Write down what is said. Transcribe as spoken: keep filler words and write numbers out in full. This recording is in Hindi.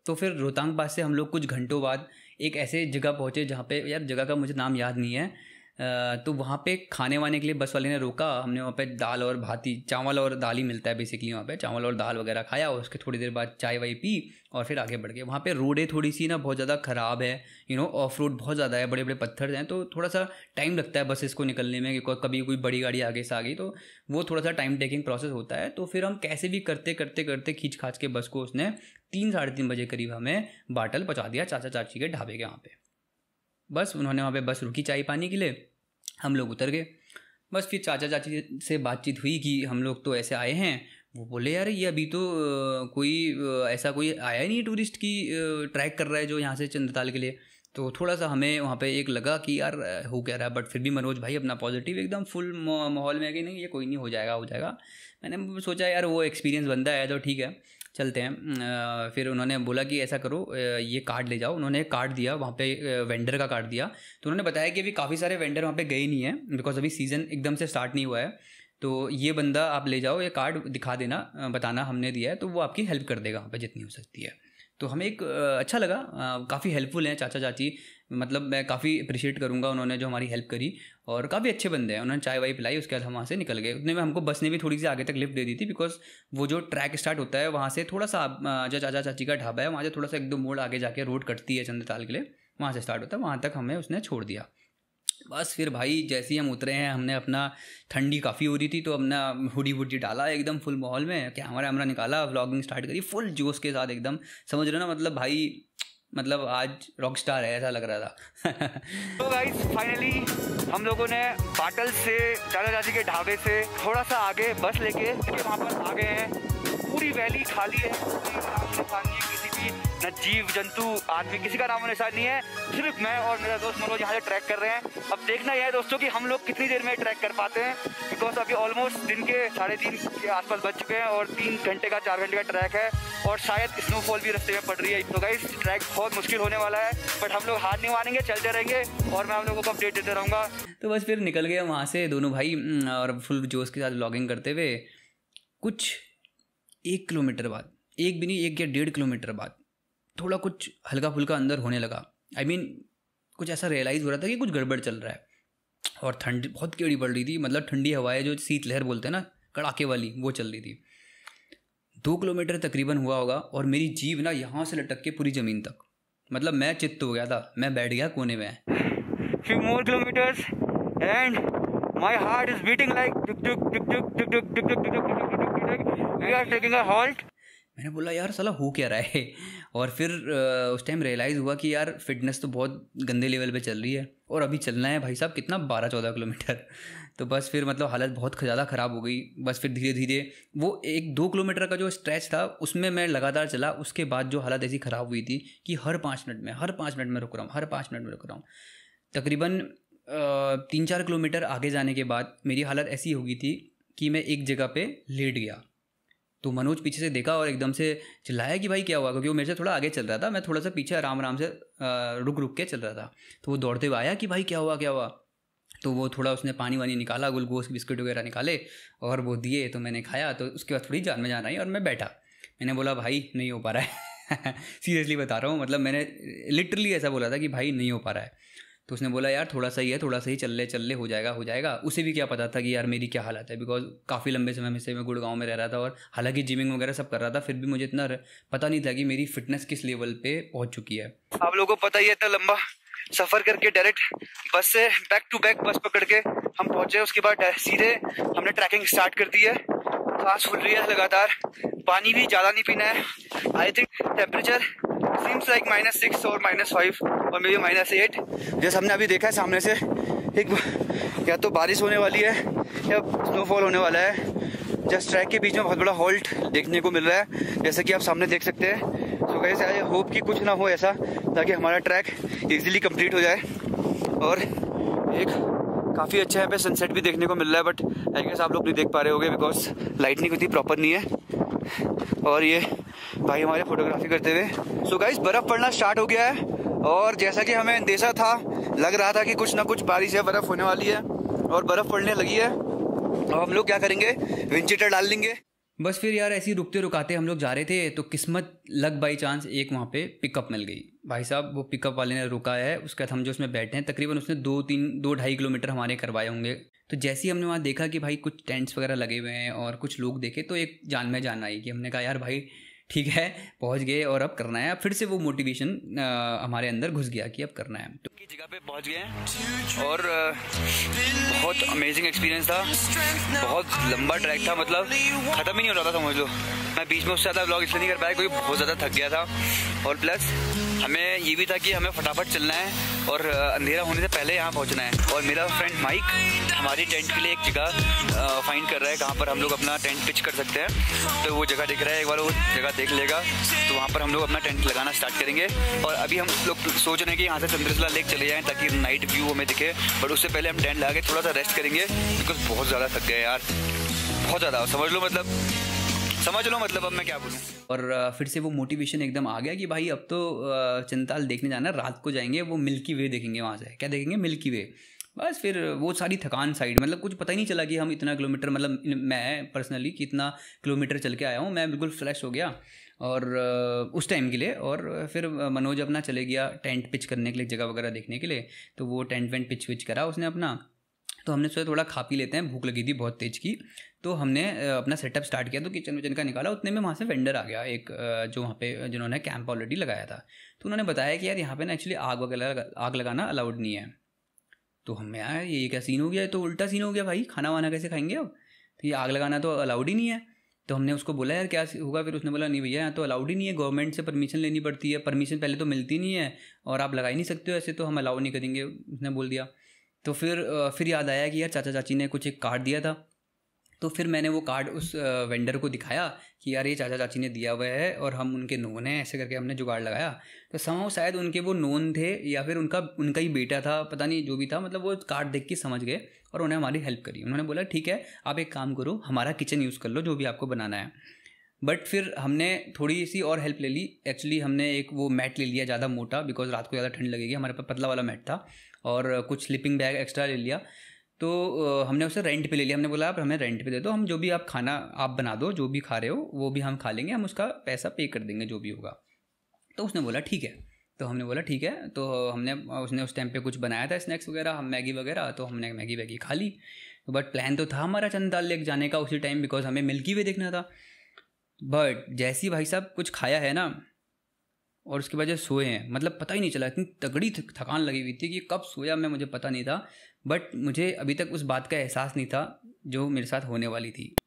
तो फिर रोहतांग पास से हम लोग कुछ घंटों बाद एक ऐसे जगह पहुँचे जहाँ पे, यार जगह का मुझे नाम याद नहीं है, तो वहाँ पे खाने वाने के लिए बस वाले ने रोका। हमने वहाँ पे दाल और भाती, चावल और दाल ही मिलता है बेसिकली वहाँ पे, चावल और दाल वगैरह खाया। और उसके थोड़ी देर बाद चाय वाय पी और फिर आगे बढ़ गए। वहाँ पे रोडें थोड़ी सी ना बहुत ज़्यादा ख़राब है, यू नो ऑफ रोड बहुत ज़्यादा है, बड़े बड़े पत्थर हैं, तो थोड़ा सा टाइम लगता है बसेस को निकलने में। कभी कोई बड़ी गाड़ी आगे से आ गई तो वो थोड़ा सा टाइम टेकिंग प्रोसेस होता है। तो फिर हम कैसे भी करते करते करते खींच खाच के बस को उसने तीन साढ़े तीन बजे करीब हमें बाटल पहुँचा दिया चाचा चाची के ढाबे के वहाँ पे। बस उन्होंने वहाँ पे बस रुकी चाय पानी के लिए, हम लोग उतर गए। बस फिर चाचा चाची से बातचीत हुई कि हम लोग तो ऐसे आए हैं। वो बोले यार ये अभी तो कोई ऐसा कोई आया ही नहीं टूरिस्ट की ट्रैक कर रहा है जो यहाँ से चंद्रताल के लिए। तो थोड़ा सा हमें वहाँ पे एक लगा कि यार हो क्या रहा है, बट फिर भी मनोज भाई अपना पॉजिटिव एकदम फुल माहौल में कि नहीं ये कोई नहीं, हो जाएगा हो जाएगा। मैंने सोचा यार वो एक्सपीरियंस बंदा है तो ठीक है चलते हैं। फिर उन्होंने बोला कि ऐसा करो ये कार्ड ले जाओ। उन्होंने एक कार्ड दिया, वहाँ पे वेंडर का कार्ड दिया। तो उन्होंने बताया कि अभी काफ़ी सारे वेंडर वहाँ पे गए नहीं हैं बिकॉज अभी सीज़न एकदम से स्टार्ट नहीं हुआ है। तो ये बंदा आप ले जाओ, ये कार्ड दिखा देना, बताना हमने दिया है, तो वो आपकी हेल्प कर देगा वहाँ पे जितनी हो सकती है। तो हमें एक अच्छा लगा, काफ़ी हेल्पफुल हैं चाचा चाची, मतलब मैं काफ़ी अप्रिशिएट करूँगा उन्होंने जो हमारी हेल्प करी। और काफ़ी अच्छे बंदे हैं, उन्होंने चाय वाय पिलाई, उसके बाद हम वहाँ से निकल गए। उतने में हमको बस ने भी थोड़ी सी आगे तक लिफ्ट दे दी थी बिकॉज वो जो ट्रैक स्टार्ट होता है वहाँ से थोड़ा सा, जो चाचा चाची का ढाबा है वहाँ से थोड़ा सा एक दो मोड़ आगे जाके रोड कटती है चंद्रताल के लिए, वहाँ से स्टार्ट होता है, वहाँ तक हमें उसने छोड़ दिया। बस फिर भाई जैसे ही हम उतरे हैं, हमने अपना, ठंडी काफ़ी हो रही थी तो अपना हुडी वुडी डाला एकदम फुल माहौल में, कैमरा वैमरा निकाला, व्लॉगिंग स्टार्ट करी फुल जोश के साथ एकदम, समझ रहे हो ना, मतलब भाई मतलब आज रॉक स्टार है ऐसा लग रहा था। तो गाइस फाइनली हम लोगों ने बाटल से चाचा चाची के ढाबे से थोड़ा सा आगे बस लेके वहाँ पर आ गए हैं। पूरी वैली खाली है, किसी भी न जीव जंतु आदमी किसी का नामो निशान नहीं है, सिर्फ मैं और मेरा दोस्त मनोज यहाँ से ट्रैक कर रहे हैं। अब देखना यह है दोस्तों कि हम लोग कितनी देर में ट्रैक कर पाते हैं, बिकॉज अभी ऑलमोस्ट दिन के साढ़े तीन के आसपास बज चुके हैं और तीन घंटे का चार घंटे का ट्रैक है और शायद स्नोफॉल भी रास्ते में पड़ रही है। तो गाइस ट्रैक बहुत मुश्किल होने वाला है, बट हम लोग हार नहीं मानेंगे, चलते रहेंगे और मैं आप लोगों को अपडेट देते रहूँगा। तो बस फिर निकल गए वहाँ से दोनों भाई और फुल जोश के साथ व्लॉगिंग करते हुए। कुछ एक किलोमीटर बाद, एक भी नहीं एक या डेढ़ किलोमीटर बाद थोड़ा कुछ हल्का फुल्का अंदर होने लगा। आई I मीन mean, कुछ ऐसा रियलाइज़ हो रहा था कि कुछ गड़बड़ चल रहा है और ठंड बहुत केड़ी पड़ रही थी, मतलब ठंडी हवाएं जो शीतलहर बोलते हैं ना, कड़ाके वाली, वो चल रही थी। दो किलोमीटर तकरीबन हुआ होगा और मेरी जीभ ना यहाँ से लटक के पूरी ज़मीन तक, मतलब मैं चित्त हो गया था, मैं बैठ गया कोने में। Few more kilometers and my heart is beating like tuk tuk tuk tuk tuk tuk tuk tuk tuk tuk tuk. We are taking a halt. मैंने बोला यार साला हो क्या रहा है, और फिर उस टाइम रियलाइज़ हुआ कि यार फिटनेस तो बहुत गंदे लेवल पे चल रही है और अभी चलना है भाई साहब कितना बारह चौदह किलोमीटर। तो बस फिर मतलब हालत बहुत ज़्यादा ख़राब हो गई। बस फिर धीरे धीरे वो एक दो किलोमीटर का जो स्ट्रेच था उसमें मैं लगातार चला, उसके बाद जो हालत ऐसी ख़राब हुई थी कि हर पाँच मिनट में हर पाँच मिनट में रुक रहा हूँ हर पाँच मिनट में रुक रहा हूँ। तकरीबन तीन चार किलोमीटर आगे जाने के बाद मेरी हालत ऐसी हो गई थी कि मैं एक जगह पे लेट गया। तो मनोज पीछे से देखा और एकदम से चिल्लाया कि भाई क्या हुआ, क्योंकि वो मेरे से थोड़ा आगे चल रहा था, मैं थोड़ा सा पीछे आराम आराम से रुक रुक के चल रहा था। तो वो दौड़ते हुए आया कि भाई क्या हुआ क्या हुआ। तो वो थोड़ा उसने पानी वानी निकाला, ग्लूकोज बिस्किट वगैरह निकाले और वो दिए, तो मैंने खाया। तो उसके बाद थोड़ी जान में जान आई और मैं बैठा। मैंने बोला भाई नहीं हो पा रहा है सीरियसली बता रहा हूँ, मतलब मैंने लिटरली ऐसा बोला था कि भाई नहीं हो पा रहा है। तो उसने बोला यार थोड़ा सा ही है, थोड़ा सा ही चल ले चल ले हो जाएगा हो जाएगा। उसे भी क्या पता था कि यार मेरी क्या हालत है, बिकॉज काफ़ी लंबे समय में से मैं गुड़गांव में रह रहा था और हालांकि जिमिंग वगैरह सब कर रहा था, फिर भी मुझे इतना पता नहीं था कि मेरी फिटनेस किस लेवल पे पहुंच चुकी है। आप लोगों को पता ही है इतना लंबा सफ़र करके डायरेक्ट बस से बैक टू बैक बस पकड़ के हम पहुँचे। उसके बाद सीधे हमने ट्रैकिंग स्टार्ट कर दी है। सांस फूल रही है लगातार, पानी भी ज़्यादा नहीं पीना है। I think temperature seems like minus six और माइनस फाइव और मे बी माइनस एट। जैसे हमने अभी देखा है सामने से, एक या तो बारिश होने वाली है या स्नोफॉल होने वाला है। जस्ट ट्रैक के बीच में बहुत बड़ा हॉल्ट देखने को मिल रहा है, जैसे कि आप सामने देख सकते हैं। सो गाइस आई होप कि कुछ ना हो ऐसा, ताकि हमारा ट्रैक इजीली कंप्लीट हो जाए। और एक काफ़ी अच्छा यहाँ पे सनसेट भी देखने को मिल रहा है, बट आई गेस आप लोग नहीं देख पा रहे होंगे बिकॉज लाइटनिंग उतनी प्रॉपर नहीं है। और ये भाई हमारे फोटोग्राफी करते हुए। सो गाइस बर्फ़ पड़ना स्टार्ट हो गया है और जैसा कि हमें अंदेशा था, लग रहा था कि कुछ ना कुछ बारिश है, बर्फ़ होने वाली है और बर्फ़ पड़ने लगी है। अब हम लोग क्या करेंगे, विंड शीटर डाल लेंगे। बस फिर यार ऐसे ही रुकते रुकाते हम लोग जा रहे थे, तो किस्मत लग बाई चांस एक वहाँ पे पिकअप मिल गई। भाई साहब वो पिकअप वाले ने रुका है, उसके बाद हम जो उसमें बैठे हैं तकरीबन उसने दो तीन दो ढाई किलोमीटर हमारे करवाए होंगे। तो जैसे ही हमने वहाँ देखा कि भाई कुछ टेंट्स वगैरह लगे हुए हैं और कुछ लोग देखे, तो एक जान में जान आई कि हमने कहा यार भाई ठीक है पहुँच गए और अब करना है। अब फिर से वो मोटिवेशन हमारे अंदर घुस गया कि अब करना है। तो जगह पे पहुंच गए हैं और बहुत अमेजिंग एक्सपीरियंस था। बहुत लंबा ट्रैक था, मतलब ख़त्म ही नहीं हो रहा था समझ लो। मैं बीच में उससे ज़्यादा व्लॉग इसलिए नहीं कर पाया क्योंकि बहुत ज़्यादा थक गया था, और प्लस हमें ये भी था कि हमें फटाफट चलना है और अंधेरा होने से पहले यहाँ पहुँचना है। और मेरा फ्रेंड माइक हमारी टेंट के लिए एक जगह फाइंड कर रहा है कहाँ पर हम लोग अपना टेंट पिच कर सकते हैं। तो वो जगह दिख रहा है, एक बार वो जगह देख लेगा तो वहाँ पर हम लोग अपना टेंट लगाना स्टार्ट करेंगे। और अभी हम लोग सोच रहे हैं कि यहाँ से चंद्रशिला लेक चले जाएँ ताकि नाइट व्यू हमें दिखे, बट उससे पहले हम टेंट लगा के थोड़ा सा रेस्ट करेंगे बिकॉज बहुत ज़्यादा थक गए यार, बहुत ज़्यादा समझ लो मतलब समझ लो मतलब अब मैं क्या बोलूँ। और फिर से वो मोटिवेशन एकदम आ गया कि भाई अब तो चंद्रताल देखने जाना, रात को जाएंगे, वो मिल्की वे देखेंगे। वहाँ से क्या देखेंगे? Milky Way. बस फिर वो सारी थकान साइड, मतलब कुछ पता ही नहीं चला कि हम इतना किलोमीटर, मतलब मैं पर्सनली कितना किलोमीटर चल के आया हूँ। मैं बिल्कुल फ्रेश हो गया और उस टाइम के लिए। और फिर मनोज अपना चले गया टेंट पिच करने के लिए, जगह वगैरह देखने के लिए। तो वो टेंट वेंट पिच विच करा उसने अपना। तो हमने सोचा थोड़ा खा पी लेते हैं, भूख लगी थी बहुत तेज़ की। तो हमने अपना सेटअप स्टार्ट किया। तो किचन विचन का निकाला, उतने में वहाँ से वेंडर आ गया एक, जो वहाँ पे जिन्होंने कैंप ऑलरेडी लगाया था। तो उन्होंने बताया कि यार यहाँ पे ना एक्चुअली आग वगैरह आग लगाना अलाउड नहीं है। तो हमें यार ये क्या सीन हो गया, तो उल्टा सीन हो गया भाई, खाना वाना कैसे खाएंगे अब? तो ये आग लगाना तो अलाउड ही नहीं है। तो हमने उसको बोला यार क्या होगा, फिर उसने बोला नहीं भैया यहाँ तो अलाउड ही नहीं है, गवर्नमेंट से परमिशन लेनी पड़ती है, परमिशन पहले तो मिलती नहीं है और आप लगा ही नहीं सकते हो ऐसे, तो हम अलाउ नहीं करेंगे, उसने बोल दिया। तो फिर फिर याद आया कि यार चाचा चाची ने कुछ एक कार्ड दिया था। तो फिर मैंने वो कार्ड उस वेंडर को दिखाया कि यार ये चाचा चाची ने दिया हुआ है और हम उनके नोन हैं, ऐसे करके हमने जुगाड़ लगाया। तो समाओ शायद उनके वो नोन थे या फिर उनका उनका ही बेटा था, पता नहीं जो भी था, मतलब वो कार्ड देख के समझ गए और उन्हें हमारी हेल्प करी। उन्होंने बोला ठीक है आप एक काम करो, हमारा किचन यूज़ कर लो, जो भी आपको बनाना है। बट फिर हमने थोड़ी सी और हेल्प ले ली। एक्चुअली हमने एक वो मैट ले लिया ज़्यादा मोटा, बिकॉज रात को ज़्यादा ठंड लगेगी, हमारे पास पतला वाला मैट था। और कुछ स्लीपिंग बैग एक्स्ट्रा ले लिया। तो हमने उसे रेंट पे ले लिया। हमने बोला आप हमें रेंट पे दे दो, हम जो भी आप खाना आप बना दो, जो भी खा रहे हो वो भी हम खा लेंगे, हम उसका पैसा पे कर देंगे जो भी होगा। तो उसने बोला ठीक है। तो हमने बोला ठीक है। तो हमने उसने उस टाइम पे कुछ बनाया था स्नैक्स वगैरह, हम मैगी वगैरह, तो हमने मैगी वैगी खा ली। बट प्लान तो था हमारा चंद्रताल लेक जाने का उसी टाइम, बिकॉज हमें मिल्की वे देखना था। बट जैसे ही भाई साहब कुछ खाया है ना और उसके बाद सोए हैं, मतलब पता ही नहीं चला, इतनी तगड़ी थकान लगी हुई थी कि कब सोया मैं मुझे पता नहीं था। बट मुझे अभी तक उस बात का एहसास नहीं था जो मेरे साथ होने वाली थी।